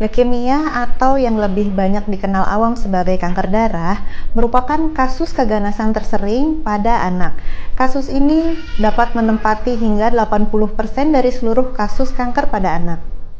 Leukemia atau yang lebih banyak dikenal awam sebagai kanker darah merupakan kasus keganasan tersering pada anak. Kasus ini dapat menempati hingga 80% dari seluruh kasus kanker pada anak.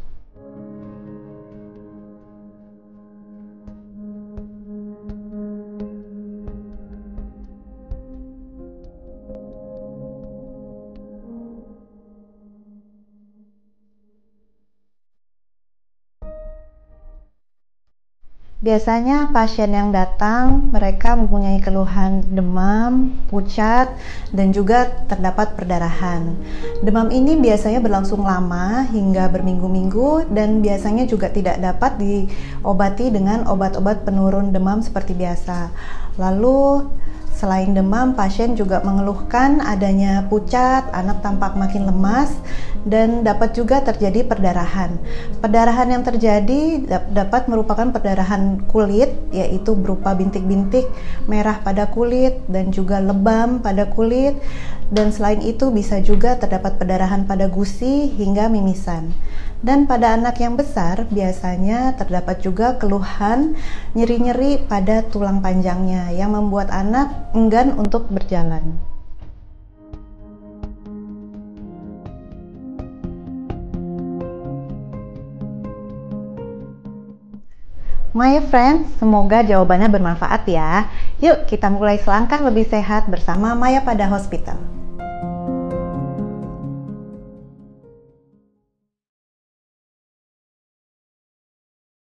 Biasanya pasien yang datang, mereka mempunyai keluhan demam, pucat, dan juga terdapat perdarahan. Demam ini biasanya berlangsung lama hingga berminggu-minggu dan biasanya juga tidak dapat diobati dengan obat-obat penurun demam seperti biasa. Lalu selain demam, pasien juga mengeluhkan adanya pucat, anak tampak makin lemas, dan dapat juga terjadi perdarahan. Perdarahan yang terjadi dapat merupakan perdarahan kulit, yaitu berupa bintik-bintik merah pada kulit dan juga lebam pada kulit. Dan selain itu bisa juga terdapat perdarahan pada gusi hingga mimisan. Dan pada anak yang besar biasanya terdapat juga keluhan nyeri-nyeri pada tulang panjangnya yang membuat anak enggan untuk berjalan. My friends, semoga jawabannya bermanfaat ya. Yuk kita mulai selangkah lebih sehat bersama Maya pada Hospital.